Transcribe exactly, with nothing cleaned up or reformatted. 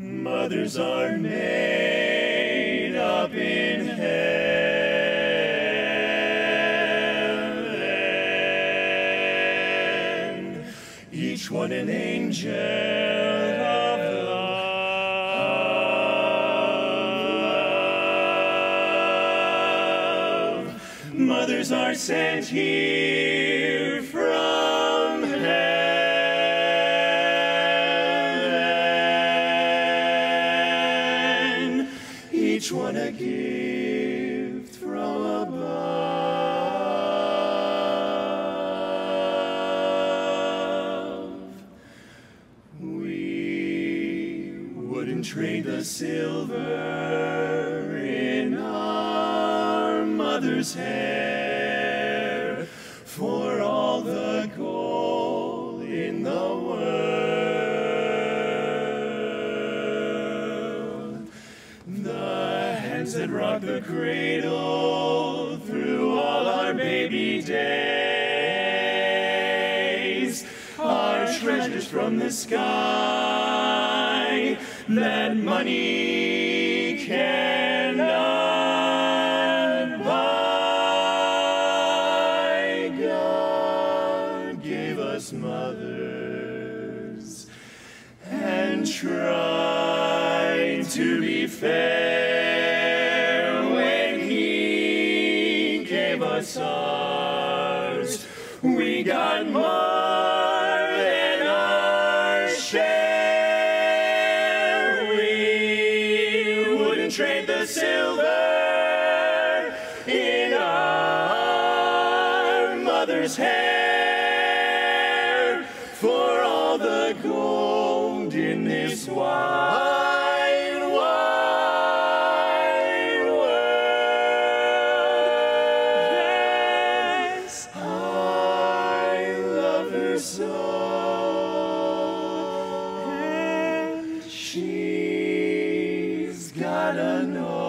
Mothers are made up in heaven, each one an angel of love. Mothers are sent here from heaven, each one a gift from above. We wouldn't trade the silver in our mother's hair for all the gold in the world. The hands that rock the cradle through all our baby days are treasures from the sky that money cannot buy. God gave us mothers and tried to be fair when He gave us ours. We got more than our share. We wouldn't trade the silver in our mother's hair for all the gold in this wide, wide world. Yes, I love her so, and she's gotta know.